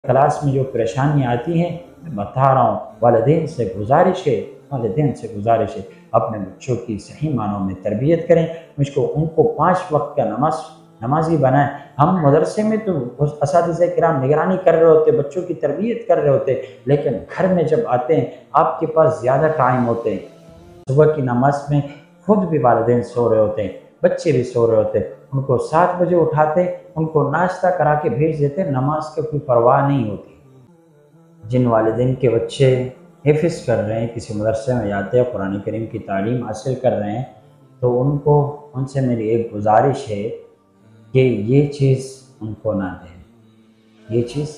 Class میں جو پریشانیاں آتی ہیں میں بتا رہا ہوں، والدین سے گزارش ہے اپنے بچوں کی صحیح معنوں میں تربیت کریں، ان کو 5 وقت کا نمازی بنائیں۔ ہم مدرسے میں تو اساتذہ کرام نگرانی کر رہے ہوتے، بچوں کی تربیت کر رہے ہوتے، لیکن گھر میں جب آتے ہیں آپ کے پاس زیادہ ٹائم ہوتے ہیں۔ صبح کی نماز میں خود بھی والدین سو رہے ہوتے ہیں، بچے بھی سو رہے ہوتے ہیں، ان کو 7 بجے اٹھاتے، ان کو ناشتہ کرا کے بھیج دیتے، نماز کا کوئی پرواہ نہیں ہوتی۔ جن والدین کے بچے حفظ کر رہے ہیں، کسی مدرسے میں جاتے ہیں، قرآن کریم کی تعلیم حاصل کر رہے ہیں، تو ان سے میری ایک گزارش ہے کہ یہ چیز ان کو نہ دیں،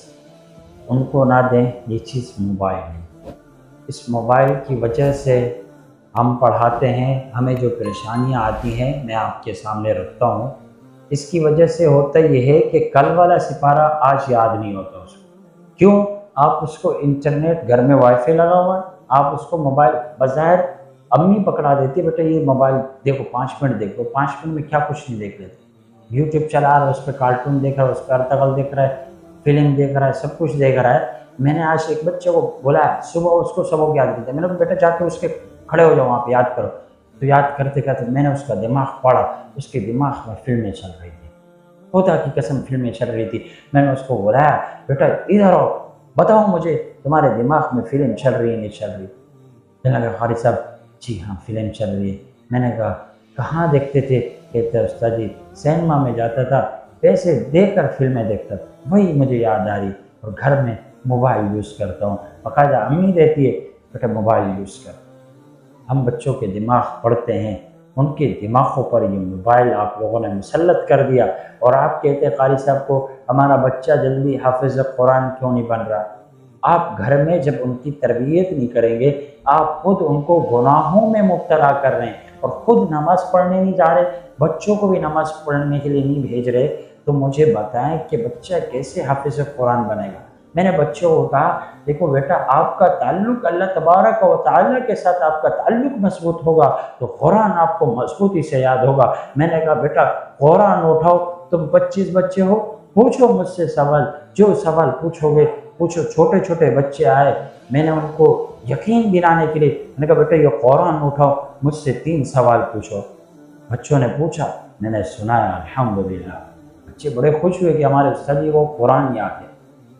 یہ چیز موبائل ہے۔ اس موبائل کی وجہ سے ہم پڑھاتے ہیں، ہمیں جو پریشانیاں آتی ہیں میں آپ کے سامنے رکھتا ہوں۔ اس کی وجہ سے ہوتا یہ ہے کہ کل والا سپارہ آج یاد نہیں ہوتا اس کو۔ کیوں؟ آپ اس کو انٹرنیٹ، گھر میں وائی فائی لگا ہوا ہے، آپ اس کو موبائل بظاہر امی پکڑا دیتی ہے، بیٹا یہ موبائل دیکھو 5 منٹ دیکھو، 5 منٹ میں کیا کچھ نہیں دیکھ لیتے۔ یوٹیوب چلا رہا ہے، اس پہ کارٹون دیکھ رہا ہے، اس پہ ارطغرل دیکھ رہا ہے، فلم دیکھ رہا ہے، سب کچھ دیکھ رہا ہے۔ میں نے آج ایک بچے کو بولا ہے، صبح اس کو سبق یاد دیتا ہے، میں نے کہا بیٹا جا کے اس کے کھڑے ہو جاؤ وہاں پہ یاد کرو۔ تو یاد کرتے کرتے میں نے اس کا دماغ پڑھا، اس کے دماغ میں فلمیں چل رہی تھی، خدا کی قسم فلمیں چل رہی تھی۔ میں نے اس کو بلایا، بیٹا ادھر آؤ، بتاؤ مجھے تمہارے دماغ میں فلم چل رہی ہے نہیں چل رہی؟ میں نے کہا قاری صاحب جی ہاں فلم چل رہی ہے۔ میں نے کہا کہاں دیکھتے تھے؟ کہتے استاد جی سینما میں جاتا تھا، پیسے دے کر فلمیں دیکھتا تھا، وہی مجھے یاد آ رہی، اور گھر میں موبائل یوز کرتا ہوں، باقاعدہ امی دیتی ہے بیٹا موبائل یوز کر۔ ہم بچوں کے دماغ پڑھتے ہیں، ان کے دماغوں پر یہ موبائل آپ لوگوں نے مسلط کر دیا، اور آپ کہتے ہیں قاری صاحب کو ہمارا بچہ جلدی حافظ قرآن کیوں نہیں بن رہا؟ آپ گھر میں جب ان کی تربیت نہیں کریں گے، آپ خود ان کو گناہوں میں مبتلا کر رہے ہیں، اور خود نماز پڑھنے نہیں جا رہے، بچوں کو بھی نماز پڑھنے کے لیے نہیں بھیج رہے، تو مجھے بتائیں کہ بچہ کیسے حافظ قرآن بنے گا؟ میں نے بچوں کو کہا دیکھو بیٹا آپ کا تعلق اللہ تبارک و تعالیٰ کے ساتھ آپ کا تعلق مضبوط ہوگا تو قرآن آپ کو مضبوطی سے یاد ہوگا۔ میں نے کہا بیٹا قرآن اٹھاؤ، تم 25 بچے ہو، پوچھو مجھ سے سوال، جو سوال پوچھو گے پوچھو۔ چھوٹے چھوٹے بچے آئے، میں نے ان کو یقین دلانے کے لیے میں نے کہا بیٹا یہ قرآن اٹھاؤ، مجھ سے 3 سوال پوچھو۔ بچوں نے پوچھا، میں نے سنایا، الحمدللہ۔ بچے بڑے خوش ہوئے کہ ہمارے استاد جی کو قرآن یاد ہے۔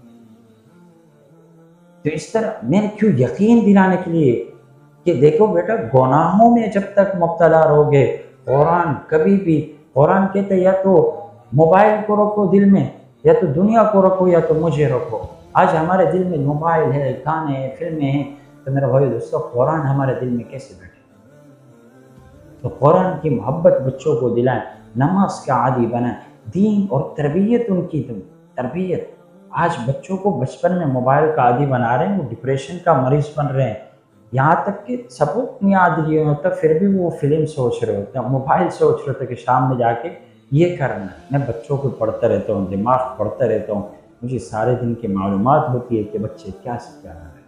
تو اس طرح میں نے کیوں یقین دلانے کے لیے کہ دیکھو بیٹا گناہوں میں جب تک مبتلا رہوگے، قرآن کبھی بھی، قرآن کہتے یا تو موبائل کو رکھو دل میں، یا تو دنیا کو رکھو، یا تو مجھے رکھو۔ آج ہمارے دل میں موبائل ہے، گانے ہیں، فلمیں ہیں، تو میرے بھائی دوستو قرآن ہمارے دل میں کیسے بیٹھے؟ تو قرآن کی محبت بچوں کو دلائیں، نماز کا عادی بنائیں، دین اور تربیت ان کی تربیت۔ آج بچوں کو بچپن میں موبائل کا عادی بنا رہے ہیں، وہ ڈپریشن کا مریض بن رہے ہیں، یہاں تک کہ سبق نہیں یاد نہیں ہوتا، پھر بھی وہ فلم سوچ رہے ہوتے ہیں، موبائل سوچ رہے ہوتے کہ شام میں جا کے یہ کرنا ہے۔ میں بچوں کو پڑھتا رہتا ہوں، دماغ پڑھتا رہتا ہوں، مجھے سارے دن کی معلومات ہوتی ہے کہ بچے کیا سیکھ رہے ہیں۔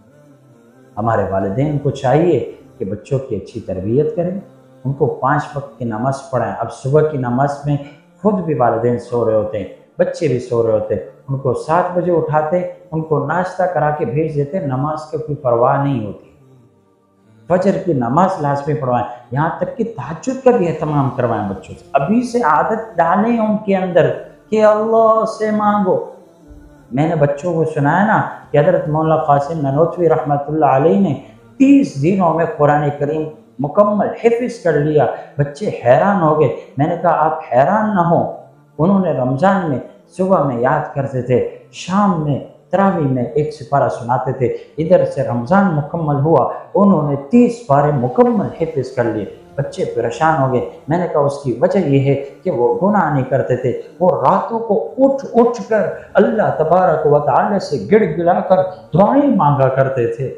ہمارے والدین کو چاہیے کہ بچوں کی اچھی تربیت کریں، ان کو 5 وقت کی نماز پڑھائیں۔ اب صبح کی نماز میں خود بھی والدین سو رہے ہوتے ہیں، بچے بھی سو رہے ہوتے ہیں، ان کو 7 بجے اٹھاتے، ان کو ناشتہ کرا کے بھیج دیتے، نماز کا کوئی پرواہ نہیں ہوتی۔ فجر کی نماز لازمی پڑھوائیں، یہاں تک کہ تہجد کا بھی اہتمام کروائیں بچوں سے۔ ابھی سے عادت ڈالیں ان کے اندر کہ اللہ سے مانگو۔ میں نے بچوں کو سنایا نا کہ حضرت مولانا قاسم نانوتوی رحمۃ اللہ علیہ نے 30 دنوں میں قرآن کریم مکمل حفظ کر لیا، بچے حیران ہو گئے۔ میں نے کہا آپ حیران نہ ہو، انہوں نے رمضان میں صبح میں یاد کرتے تھے، شام میں تراویح میں 1 سپارہ سناتے تھے، ادھر سے رمضان مکمل ہوا، انہوں نے 30 پارے مکمل حفظ کر لیے، بچے پریشان ہو گئے۔ میں نے کہا اس کی وجہ یہ ہے کہ وہ گناہ نہیں کرتے تھے، وہ راتوں کو اٹھ کر اللہ تبارک و تعالی سے گڑ گڑا کر دعائیں مانگا کرتے تھے،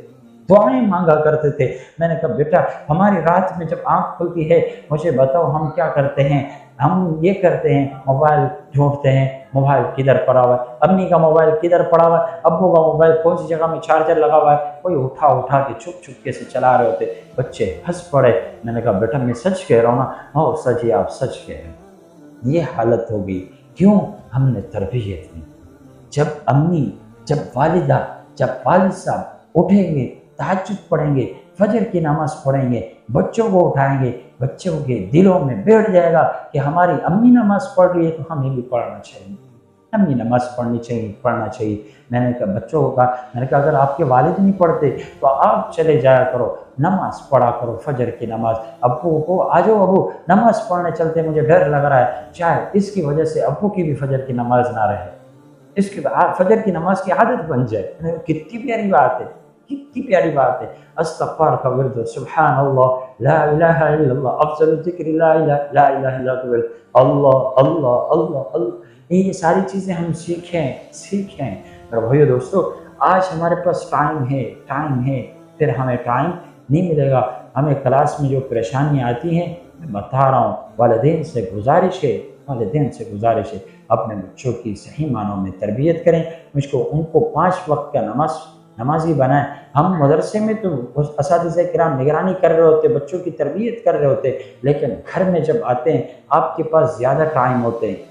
میں نے کہا بیٹا ہماری رات میں جب آنکھ کھلتی ہے مجھے بتاؤ ہم کیا کرتے ہیں؟ ہم یہ کرتے ہیں، موبائل ڈھونڈتے ہیں، موبائل کدھر پڑا ہوا ہے، امی کا موبائل کدھر پڑا ہوا ہے، ابو کا موبائل کون سی جگہ میں چارجر لگا ہوا ہے، کوئی اٹھا کے چھپ کے سے چلا رہے ہوتے، بچے ہنس پڑے۔ میں نے کہا بیٹا میں سچ کہہ رہا ہوں نا؟ ہاں استاد جی آپ سچ کہہ رہے ہیں۔ یہ حالت ہوگی، کیوں؟ ہم نے تربیت نہیں۔ جب امی जब वालिदा, जब वालिद साहब उठेंगे, तहज्जुद पढ़ेंगे, फजर की नमाज पढ़ेंगे, बच्चों को उठाएंगे, बच्चों के दिलों में बैठ जाएगा कि हमारी अम्मी नमाज पढ़ रही है तो हमें भी पढ़ना चाहिए, अम्मी नमाज पढ़ना चाहिए। मैंने कहा बच्चों को कहा, मैंने कहा अगर आपके वालिद नहीं पढ़ते तो आप चले जाया करो, नमाज पढ़ा करो, फजर की नमाज। अब्बू को आ जाओ अब्बू नमाज पढ़ने चलते, मुझे डर लग रहा है चाहे इसकी वजह से अब्बू की भी फजर की नमाज ना रहे, इसके फजर की नमाज की आदत बन जाए। कितनी प्यारी बात है, कितनी प्यारी बात है। अस्तगफार का विर्द, सुभान अल्लाह, ला इलाहा इल्लल्लाह, अफज़लु ज़िक्र ला इलाहा इल्लल्लाह, अल्लाह अल्लाह अल्लाह अल्लाह। ये सारी चीज़ें हम सीखें। मेरे भाइयों दोस्तों, आज हमारे पास टाइम है, फिर हमें टाइम नहीं मिलेगा। हमें क्लास में जो परेशानियाँ आती हैं, मैं बता रहा हूँ, वालिदैन से गुजारिश है अपने बच्चों की सही मानों में तरबियत करें, उनको 5 वक्त का नमाजी बनाएं। हम मदरसे में तो असातिज़ा किराम निगरानी कर रहे होते, बच्चों की तरबियत कर रहे होते, लेकिन घर में जब आते हैं आपके पास ज़्यादा टाइम होते हैं।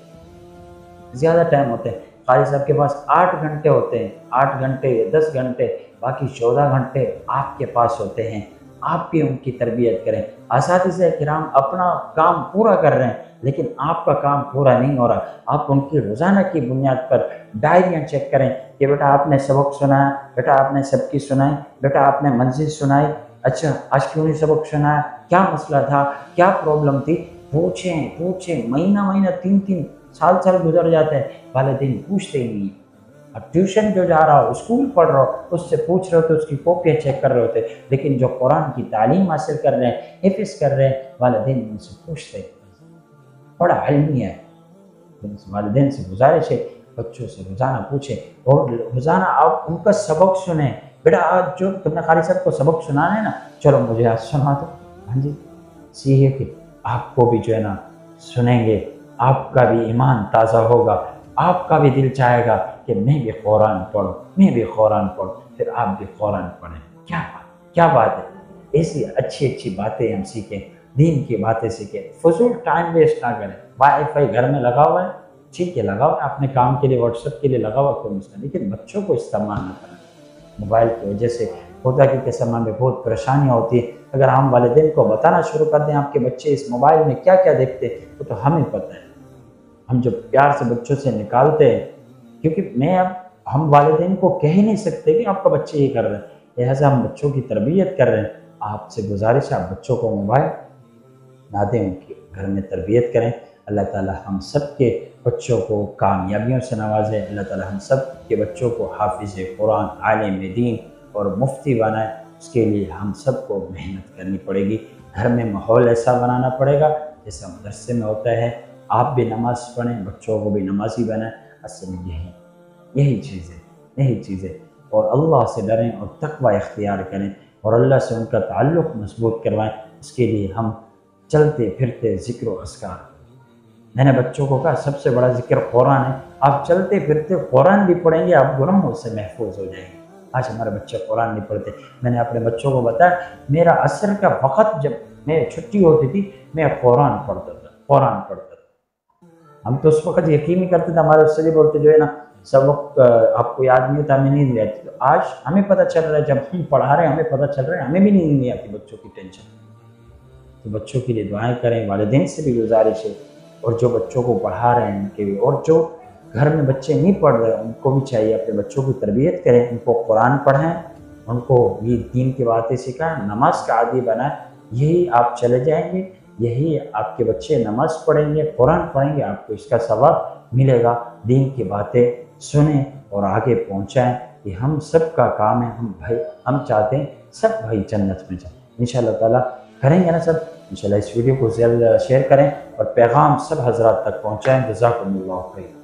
क़ारी साहब के पास 8 घंटे होते हैं, 8 घंटे या 10 घंटे, बाकी 14 घंटे आपके पास होते हैं। आप भी उनकी तरबियत करें। असातिज़ा किराम अपना काम पूरा कर रहे हैं, लेकिन आपका काम पूरा नहीं हो रहा। आप उनकी रोज़ाना की बुनियाद पर डायरियाँ चेक करें कि बेटा आपने सबक सुनाया, बेटा आपने सबकी सुनाई, बेटा आपने मंजिल सुनाई, अच्छा आज क्यों नहीं सबक सुनाया, क्या मसला था, क्या प्रॉब्लम थी। पूछें, महीना 3 साल गुजर जाते हैं, वालिदैन पूछते ही नहीं। अब ट्यूशन जो जा रहा हो, स्कूल पढ़ रहा हो, उससे पूछ रहे होते, उसकी कॉपियाँ चेक कर रहे होते, लेकिन जो कुरान की तालीम हासिल कर रहे हैं, हिफ्ज़ कर रहे हैं, वालिदैन उनसे पूछते हैं। बड़ा इल्मी है। वालिदैन से गुजारिश है बच्चों से रोज़ाना पूछें और रोज़ाना आप उनका सबक सुने। बेटा आज जो तुमने क़ारी साहब को सबक सुनाना है ना, चलो मुझे आज सुना दो। हाँ जी, सीखिए कि आपको भी जो है ना सुनेंगे, आपका भी ईमान ताज़ा होगा, आपका भी दिल चाहेगा कि मैं भी कुरान पढ़ूं, फिर आप भी कुरान पढ़ें। क्या बात है। ऐसी अच्छी बातें हम सीखें, दीन की बातें सीखें, फजूल टाइम वेस्ट ना करें। वाईफाई घर में लगा हुआ है, ठीक है लगाओ, अपने काम के लिए व्हाट्सएप के लिए लगा हुआ कोई मसला, लेकिन बच्चों को इस्तेमाल ना करें। मोबाइल की वजह से खुदा की कसम में बहुत परेशानियाँ होती है। अगर हम वालिदैन को बताना शुरू कर दें आपके बच्चे इस मोबाइल में क्या क्या देखते हैं, तो हमें पता है। हम जब प्यार से बच्चों से निकालते हैं, क्योंकि हम वालिदैन को कह ही नहीं सकते कि आपका बच्चे ये कर रहे हैं, लिहाजा हम बच्चों की तरबियत कर रहे हैं। आपसे गुजारिश है आप बच्चों को मोबाइल ना दें, उनकी घर में तरबियत करें। अल्लाह ताला हम सब के बच्चों को कामयाबियों से नवाजे। अल्लाह ताला हम सब के बच्चों को हाफिज़ कुरान, आलिम दीन और मुफ्ती बनाए। उसके लिए हम सबको मेहनत करनी पड़ेगी। घर में माहौल ऐसा बनाना पड़ेगा जैसा मदरसे में होता है। आप भी नमाज़ पढ़ें, बच्चों को भी नमाजी बनाएं। असल में यही चीज़ है। और अल्लाह से डरें और तक़वा इख्तियार करें और अल्लाह से उनका ताल्लुक़ मजबूत करवाएं। इसके लिए हम चलते फिरते ज़िक्र व अस्कार, मैंने बच्चों को कहा सबसे बड़ा ज़िक्र कुरान है। आप चलते फिरते कुरान भी पढ़ेंगे, आप गुनाहों से महफूज हो जाएंगे। आज हमारे बच्चे कुरान नहीं पढ़ते। मैंने अपने बच्चों को बताया, मेरा असर का वक़्त जब मैं छुट्टी होती थी, मैं कुरान पढ़ता था। हम तो उस वक़्त यकीन नहीं करते थे। हमारे उससे बोलते जो है ना सबक आपको याद नहीं होता, हमें नींद नहीं आती। तो आज हमें पता चल रहा है, जब हम पढ़ा रहे हैं हमें पता चल रहा है, हमें भी नींद नहीं आती बच्चों की टेंशन। तो बच्चों के लिए दुआएं करें। वालिदैन से भी गुजारिश है, और जो बच्चों को पढ़ा रहे हैं उनके भी, और जो घर में बच्चे नहीं पढ़ रहे उनको भी चाहिए अपने बच्चों की तरबियत करें, उनको कुरान पढ़ाएं, उनको ये दीन की बातें सिखाएं, नमाज का आदी बनाएं। यही आप चले जाएंगे, यही आपके बच्चे नमाज पढ़ेंगे, कुरान पढ़ेंगे, आपको इसका सवाब मिलेगा। दीन की बातें सुने और आगे पहुँचाएँ। ये हम सब का काम है। हम चाहते हैं सब भाई जन्नत में जाएँ। इंशाअल्लाह ताला करेंगे ना सब। इंशाअल्लाह इस वीडियो को ज़्यादा शेयर करें और पैगाम सब हज़रात तक पहुँचाएँ। जज़ाकुमुल्लाह खैर।